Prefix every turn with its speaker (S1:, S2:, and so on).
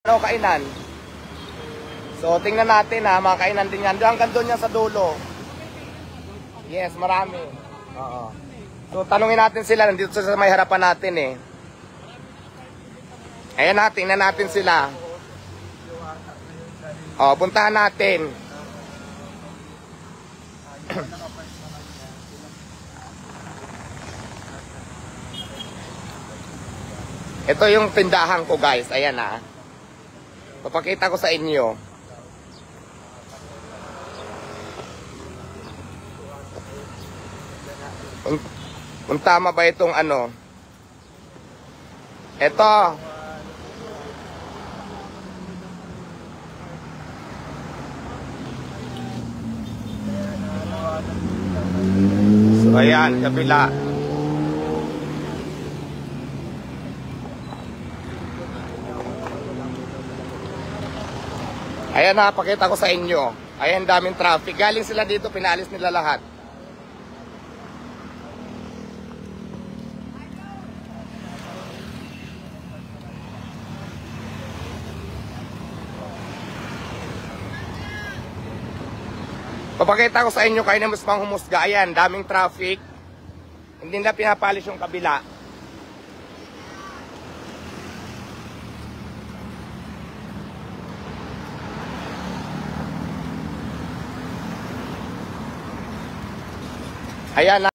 S1: kainan. So, tingnan natin ha, mga kainan din yan. Hanggang doon yan sa dulo. Yes, marami. Oo. So, tanungin natin sila. Nandito sa may harapan natin eh. Ayan na, tingnan natin sila. O, puntahan natin. Ito yung tindahan ko guys. Ayan na. Papakita ko sa inyo. Kung tama ba itong ano. Ito. So ayan, kabila. Ayan na, pakita ko sa inyo. Ayan, daming traffic. Galing sila dito, pinalis nila lahat. Papakita ko sa inyo, kayo na mas manghumusga. Ayan, daming traffic. Hindi na pinapalis yung kabila. Ayan na.